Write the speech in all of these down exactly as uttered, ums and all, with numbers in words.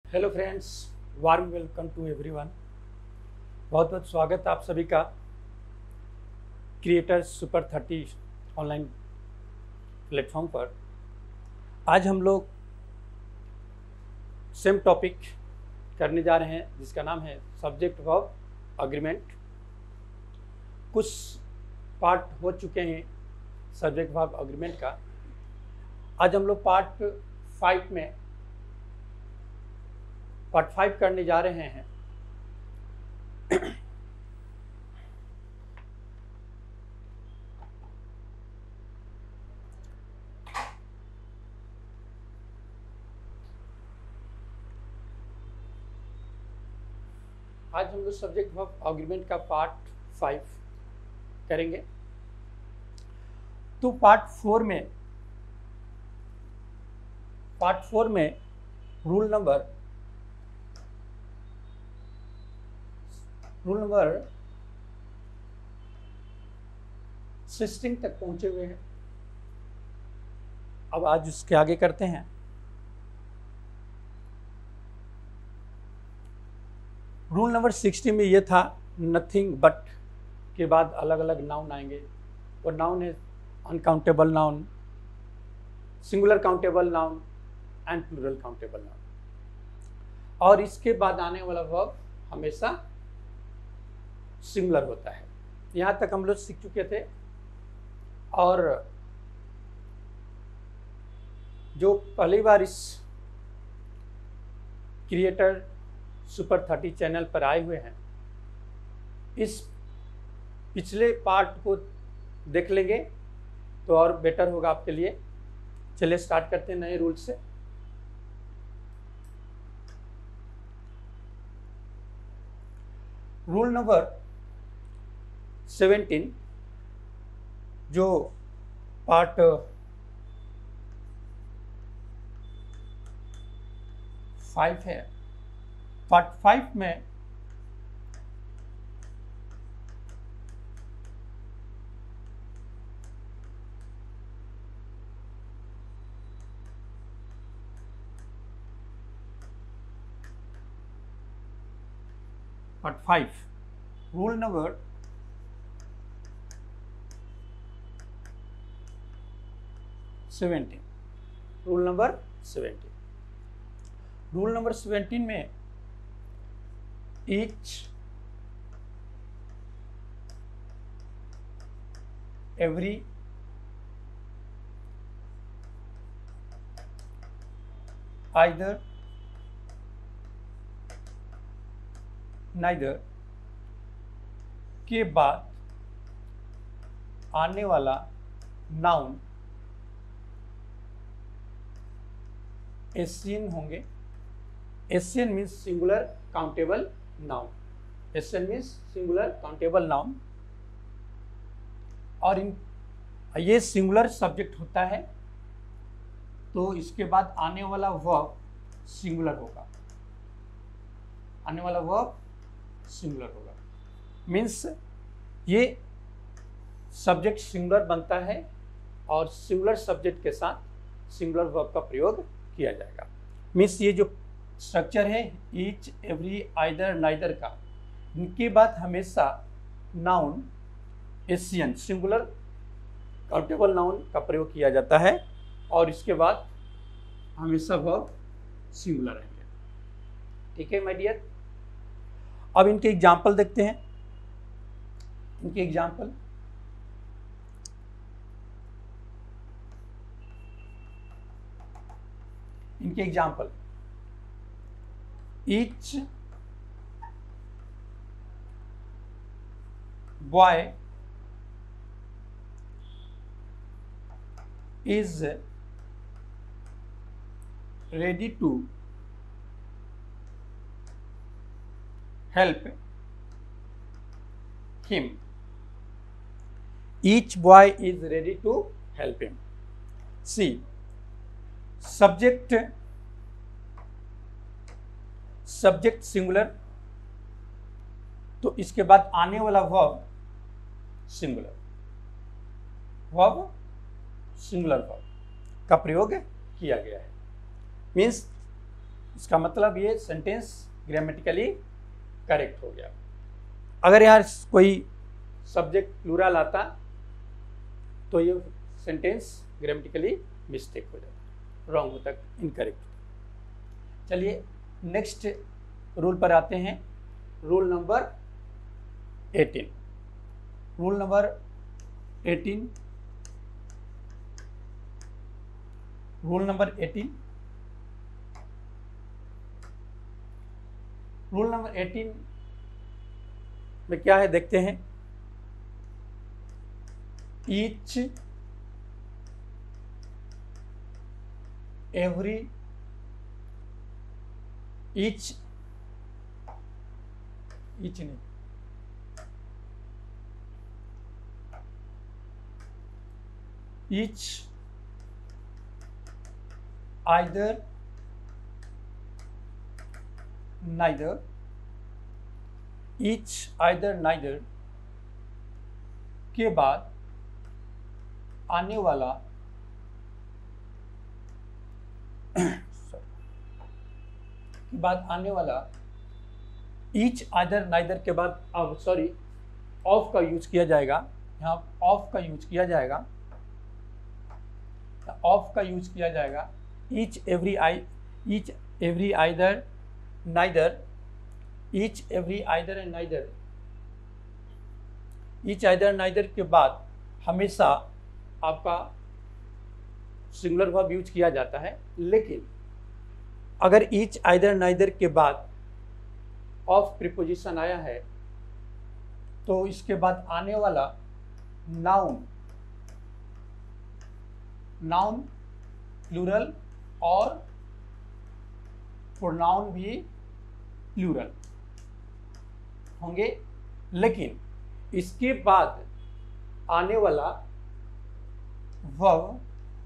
Hello friends, warm welcome to everyone. बहुत बहुत स्वागत आप सभी का creators super thirty online platform पर। आज हम लोग सेम टॉपिक करने जा रहे हैं जिसका नाम है सब्जेक्ट वर्ब अग्रीमेंट। कुछ पार्ट हो चुके हैं सब्जेक्ट वर्ब अग्रीमेंट का। आज हम लोग पार्ट फाइव में पार्ट फाइव करने जा रहे हैं। आज हम लोग सब्जेक्ट वर्ब अग्रीमेंट का पार्ट फाइव करेंगे। तो पार्ट फोर में पार्ट फोर में rule number rule number sixteen तक पहुंचे हुए हैं। अब आज उसके आगे करते हैं। रूल नंबर सिक्सटीन में ये था नथिंग बट के बाद अलग अलग नाउन आएंगे और नाउन है uncountable noun, singular countable noun and plural countable noun. और इसके बाद आने वाला वर्ब हमेशा सिंगुलर होता है। यहाँ तक हम लोग सीख चुके थे। और जो पहली बार इस क्रिएटर सुपर थर्टी चैनल पर आए हुए हैं, इस पिछले पार्ट को देख लेंगे तो और बेटर होगा आपके लिए। चलिए स्टार्ट करते हैं नए रूल से। रूल नंबर सेवेंटीन जो पार्ट फाइव है, पार्ट फाइव में part five rule number seventeen rule number seventeen rule number seventeen में each every either neither के बाद आने वाला नाउन एशियन होंगे। SCN means singular countable noun. SCN means singular countable noun. और इन ये सिंगुलर सब्जेक्ट होता है तो इसके बाद आने वाला वर्ब सिंगुलर होगा। आने वाला वर्ब सिंगुलर होगा मीन्स ये सब्जेक्ट सिंगुलर बनता है और सिंगुलर सब्जेक्ट के साथ सिंगुलर वर्ब का प्रयोग किया जाएगा। मीन्स ये जो स्ट्रक्चर है ईच एवरी आइदर नाइदर का, इनके बाद हमेशा noun SCN singular countable noun का प्रयोग किया जाता है और इसके बाद हमेशा वर्ब सिंगुलर रहेंगे। ठीक है माय डियर। अब इनके एग्जाम्पल देखते हैं। इनके एग्जाम्पल इनके example each boy is ready to help him. Each boy is ready to help him. See, subject subject singular तो इसके बाद आने वाला verb singular verb singular verb का प्रयोग किया गया है। मीन्स इसका मतलब ये सेंटेंस ग्रामेटिकली करेक्ट हो गया। अगर यहाँ कोई सब्जेक्ट प्लूरल आता तो ये सेंटेंस ग्रामेटिकली मिस्टेक हो जाता, रॉन्ग होता, इनकरेक्ट होता। चलिए नेक्स्ट रूल पर आते हैं, rule number eighteen. Rule number eighteen rule number eighteen rule number eighteen में क्या है देखते हैं। ईच एवरी ईच ईच नहीं each either neither each either neither के बाद आने वाला के बाद आने वाला each either neither के बाद अब सॉरी ऑफ का यूज किया जाएगा। यहाँ ऑफ का यूज किया जाएगा ऑफ का यूज किया जाएगा each every I each every either neither each every either and neither each either neither के बाद हमेशा आपका सिंगुलर वर्ब यूज किया जाता है। लेकिन अगर each either neither के बाद ऑफ प्रीपोजिशन आया है तो इसके बाद आने वाला नाउन नाउन प्लूरल और प्रोनाउन भी प्लूरल होंगे। लेकिन इसके बाद आने वाला वर्ब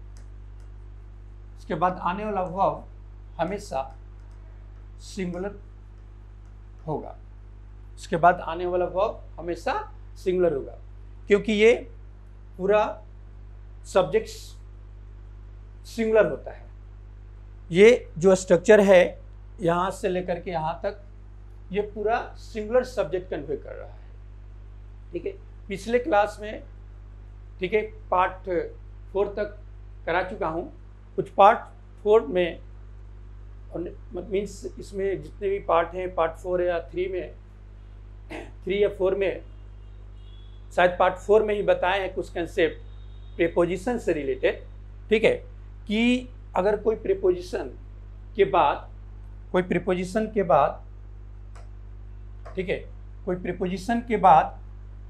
इसके बाद आने वाला वर्ब हमेशा सिंगुलर होगा। इसके बाद आने वाला वर्ब हमेशा सिंगुलर होगा क्योंकि ये पूरा सब्जेक्ट सिंगुलर होता है। ये जो स्ट्रक्चर है यहाँ से लेकर के यहाँ तक ये पूरा सिंगुलर सब्जेक्ट कन्वे कर रहा है। ठीक है, पिछले क्लास में ठीक है पार्ट फोर तक करा चुका हूँ। कुछ पार्ट फोर में मीन्स इसमें जितने भी पार्ट हैं पार्ट फोर या थ्री में थ्री या फोर में शायद पार्ट फोर में ही बताए हैं कुछ कंसेप्ट प्रीपोजिशन से रिलेटेड। ठीक है कि अगर कोई प्रीपोजिशन के बाद कोई प्रीपोजिशन के बाद ठीक है कोई प्रीपोजिशन के बाद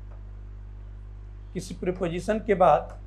किसी प्रीपोजिशन के बाद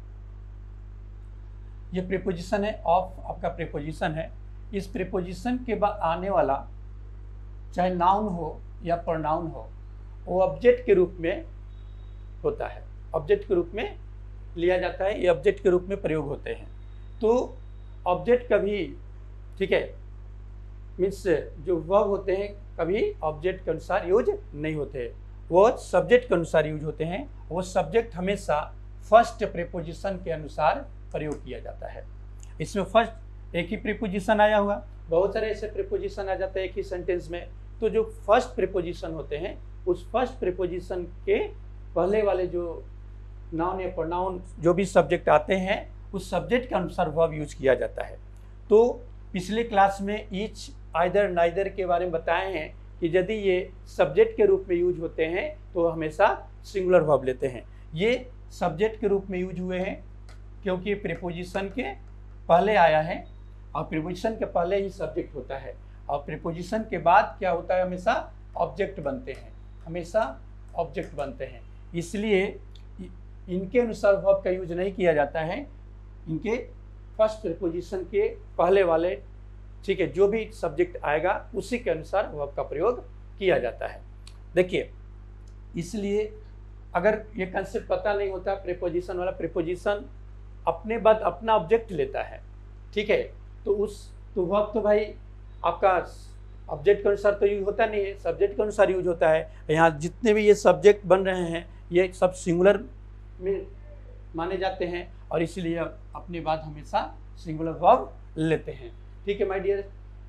ये प्रीपोजिशन है ऑफ आपका प्रीपोजिशन है। इस प्रीपोजिशन के बाद आने वाला चाहे नाउन हो या प्रोनाउन हो वो ऑब्जेक्ट के रूप में होता है, ऑब्जेक्ट के रूप में लिया जाता है, ये ऑब्जेक्ट के रूप में प्रयोग होते हैं। तो ऑब्जेक्ट कभी ठीक है मीन्स जो वर्ब होते हैं कभी ऑब्जेक्ट के अनुसार यूज नहीं होते, वो सब्जेक्ट के अनुसार यूज होते हैं। वो सब्जेक्ट हमेशा फर्स्ट प्रीपोजिशन के अनुसार प्रयोग किया जाता है। इसमें फर्स्ट एक ही प्रीपोजिशन आया हुआ, बहुत सारे ऐसे प्रीपोजिशन आ जाते हैं एक ही सेंटेंस में। तो जो फर्स्ट प्रीपोजिशन होते हैं उस फर्स्ट प्रीपोजिशन के पहले वाले जो नाउन या प्रोनाउन जो भी सब्जेक्ट आते हैं उस सब्जेक्ट के अनुसार वर्ब यूज किया जाता है। तो पिछले क्लास में ईच आइदर नाइदर के बारे में बताए हैं कि यदि ये सब्जेक्ट के रूप में यूज होते हैं तो हमेशा सिंगुलर वर्ब लेते हैं। ये सब्जेक्ट के रूप में यूज हुए हैं क्योंकि प्रीपोजिशन के पहले आया है और प्रीपोजिशन के पहले ही सब्जेक्ट होता है और प्रीपोजिशन के बाद क्या होता है हमेशा ऑब्जेक्ट बनते हैं, हमेशा ऑब्जेक्ट बनते हैं। इसलिए इनके अनुसार वर्ब का यूज नहीं किया जाता है, इनके फर्स्ट प्रीपोजिशन के पहले वाले ठीक है जो भी सब्जेक्ट आएगा उसी के अनुसार वर्ब का प्रयोग किया जाता है। देखिए इसलिए अगर ये कंसेप्ट पता नहीं होता प्रीपोजिशन वाला, प्रीपोजिशन अपने बाद अपना ऑब्जेक्ट लेता है ठीक है, तो उस तो वर्ब तो भाई आपका ऑब्जेक्ट के अनुसार तो यूज होता नहीं है, सब्जेक्ट के अनुसार यूज होता है। यहाँ जितने भी ये सब्जेक्ट बन रहे हैं ये सब सिंगुलर में माने जाते हैं और इसीलिए अपने बाद हमेशा सिंगुलर वर्ब लेते हैं। ठीक है माय डियर,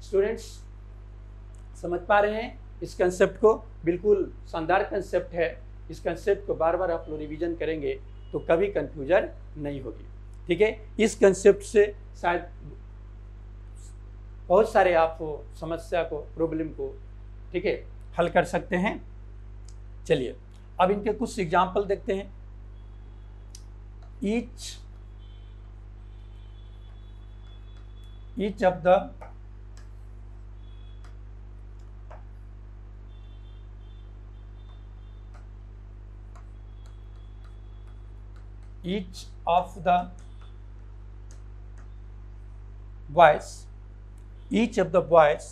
स्टूडेंट्स समझ पा रहे हैं इस कंसेप्ट को? बिल्कुल शानदार कंसेप्ट है। इस कंसेप्ट को बार बार आप लोग रिवीजन करेंगे तो कभी कंफ्यूजन नहीं होगी। ठीक है, इस कंसेप्ट से शायद बहुत सारे आप समस्या को, प्रॉब्लम को, ठीक है, हल कर सकते हैं। चलिए अब इनके कुछ एग्जाम्पल देखते हैं। Each each of the each of the boys each of the boys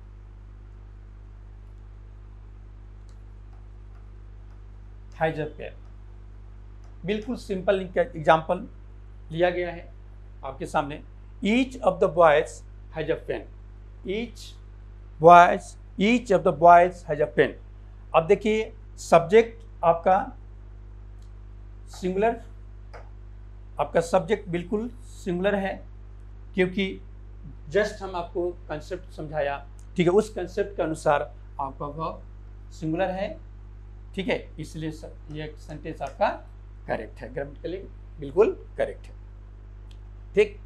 has a pen। बिल्कुल सिंपल एग्जाम्पल लिया गया है आपके सामने। each of the boys has a pen। each boys each of the boys has a pen। अब देखिए subject आपका singular, आपका सब्जेक्ट बिल्कुल सिंगुलर है क्योंकि जस्ट हम आपको कंसेप्ट समझाया। ठीक है, उस कंसेप्ट के अनुसार आपका वर्ब सिंगुलर है। ठीक है, इसलिए ये सेंटेंस आपका करेक्ट है, ग्रामेटिकली बिल्कुल करेक्ट है। ठीक,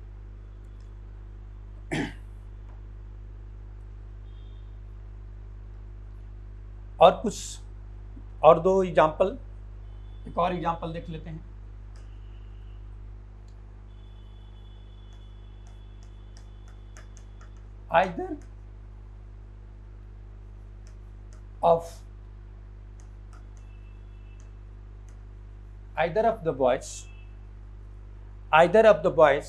और कुछ और दो एग्जाम्पल, एक और एग्जाम्पल देख लेते हैं। Either of either of the boys either of the boys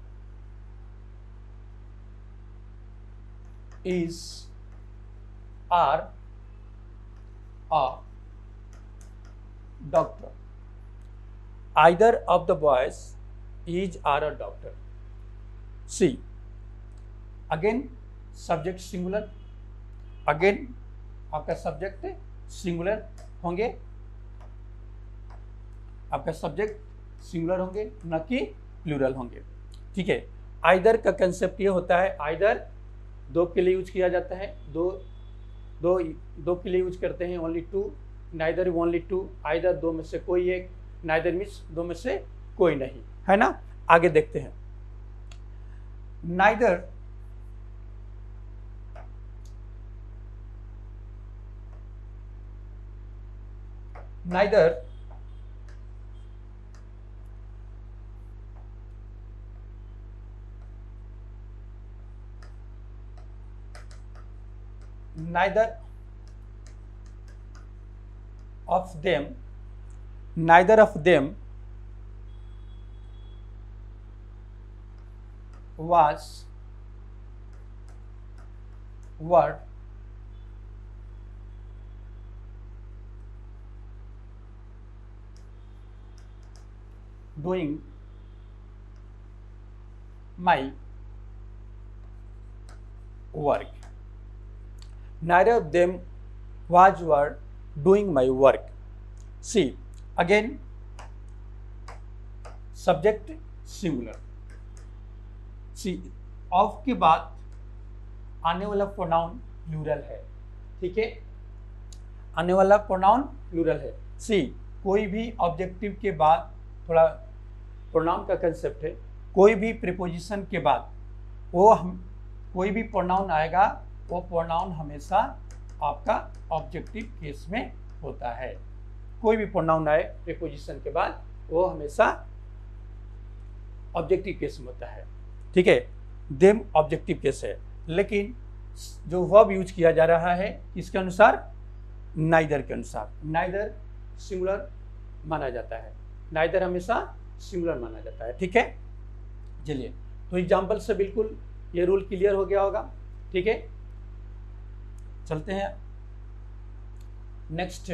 is are a doctor। either of the boys is are a doctor। See, again subject singular, again आपका सब्जेक्ट सिंगुलर होंगे, आपका subject singular होंगे न कि plural होंगे। ठीक है, either का कंसेप्ट ये होता है, आइदर दो के लिए यूज किया जाता है, दो दो दो के लिए यूज करते हैं, only two, neither only two, either दो में से कोई एक, नाइदर मीन्स दो में से कोई नहीं, है ना। आगे देखते हैं। Neither neither neither of them neither of them was were doing my work। neither of them was were doing my work। See, again subject singular। See, of के बाद आने वाला प्रोनाउन प्लूरल है। ठीक है, आने वाला प्रोनाउन प्लूरल है। सी, कोई भी ऑब्जेक्टिव के बाद, थोड़ा प्रोनाउन का कंसेप्ट है, कोई भी प्रीपोजिशन के बाद वो हम कोई भी प्रोनाउन आएगा, वो प्रोनाउन हमेशा आपका ऑब्जेक्टिव केस में होता है। कोई भी प्रोनाउन आए प्रीपोजिशन के बाद वो हमेशा ऑब्जेक्टिव केस में होता है। ठीक है, देम ऑब्जेक्टिव केस है, लेकिन जो वर्ब यूज किया जा रहा है किसके अनुसार? नाइदर के अनुसार। नाइदर सिंगुलर माना जाता है, नाइदर हमेशा सिंगुलर माना जाता है। ठीक है, चलिए, तो एग्जाम्पल से बिल्कुल ये रूल क्लियर हो गया होगा। ठीक है, चलते हैं नेक्स्ट।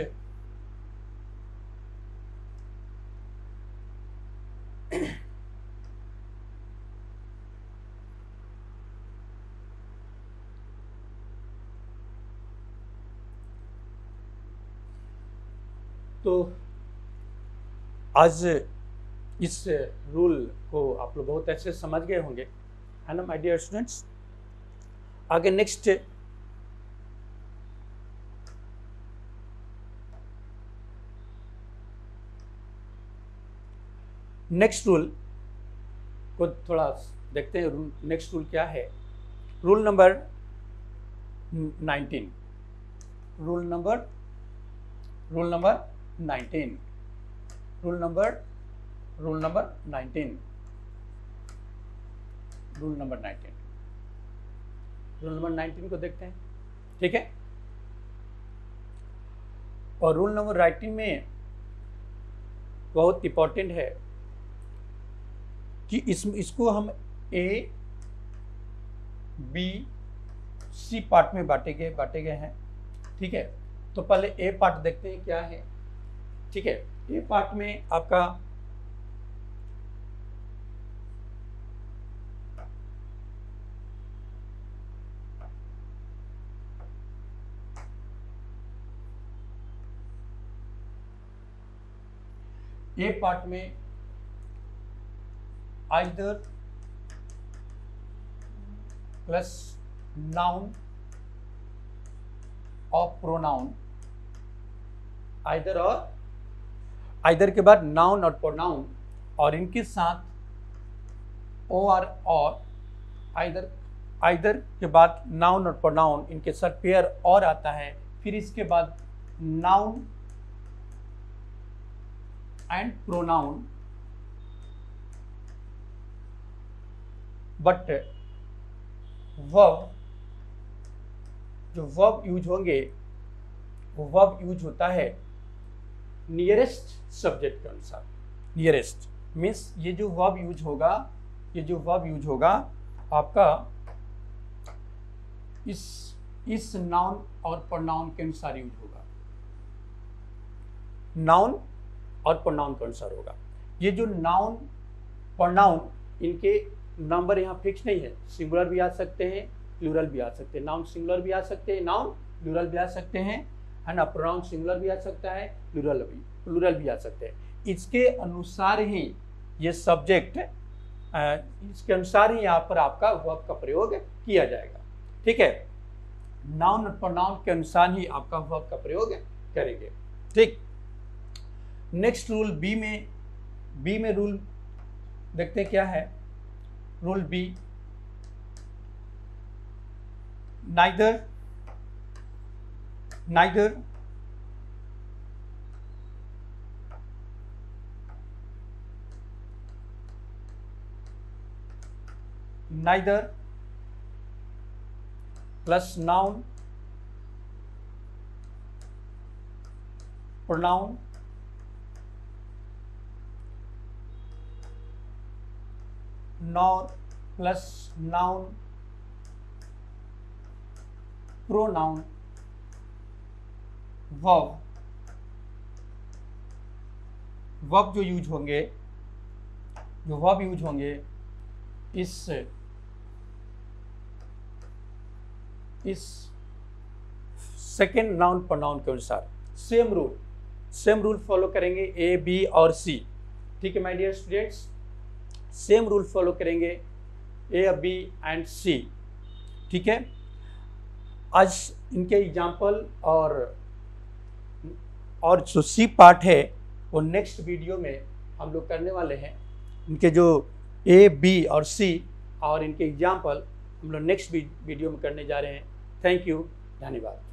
तो आज इस रूल को आप लोग बहुत अच्छे से समझ गए होंगे, है ना माय डियर स्टूडेंट्स। आगे नेक्स्ट नेक्स्ट रूल को थोड़ा देखते हैं। रूल नेक्स्ट रूल क्या है? Rule number nineteen. Rule number rule number nineteen rule number rule number nineteen rule number nineteen rule number nineteen को देखते हैं, ठीक है। और रूल नंबर नाइनटीन में बहुत इंपॉर्टेंट है कि इस इसको हम ए बी सी पार्ट में बांटे गए बांटे गए हैं, ठीक है। तो पहले ए पार्ट देखते हैं क्या है, ठीक है। ए पार्ट में आपका ए पार्ट में आइदर प्लस नाउन और प्रोनाउन, आइदर और आइदर के बाद नाउन और प्रोनाउन, और इनके साथ ओ आर और आइदर आइदर के बाद नाउन और प्रोनाउन, इनके साथ पेयर और आता है। फिर इसके बाद noun and pronoun, but verb जो वर्ब यूज होंगे वो वर्ब यूज होता है नियरेस्ट सब्जेक्ट के अनुसार। नियरेस्ट मीन्स ये जो वर्ब यूज होगा ये जो वर्ब यूज होगा आपका इस इस नाउन और प्रोनाउन के अनुसार यूज होगा। नाउन और प्रोनाउन के अनुसार होगा। ये जो नाउन प्रोनाउन, इनके नंबर यहाँ फिक्स नहीं है। सिंगुलर भी आ सकते हैं, प्लूरल भी आ सकते हैं। नाउन सिंगुलर भी आ सकते हैं, नाउन प्लूरल भी आ सकते हैं, है ना। प्रोनाउन सिंगुलर भी आ सकता है, प्लूरल भी प्लूरल भी आ सकते हैं। इसके अनुसार ही ये सब्जेक्ट, इसके अनुसार ही यहाँ पर आपका वर्ब का प्रयोग किया जाएगा, ठीक है। नाउन और प्रोनाउन के अनुसार ही आपका वर्ब का प्रयोग करेंगे, ठीक। नेक्स्ट रूल बी में बी में रूल देखते हैं क्या है। Rule B, neither neither neither plus noun pronoun nor plus noun pronoun verb verb जो यूज होंगे जो वर्ब यूज होंगे इस इस सेकेंड नाउन प्रोनाउन के अनुसार same rule same rule follow करेंगे ए बी और सी, ठीक है my dear students. Same rule follow करेंगे ए बी एंड सी, ठीक है। आज इनके एग्जाम्पल और और जो सी पार्ट है वो नेक्स्ट वीडियो में हम लोग करने वाले हैं। इनके जो ए बी और सी और इनके एग्जाम्पल हम लोग नेक्स्ट वीडियो में करने जा रहे हैं। थैंक यू, धन्यवाद।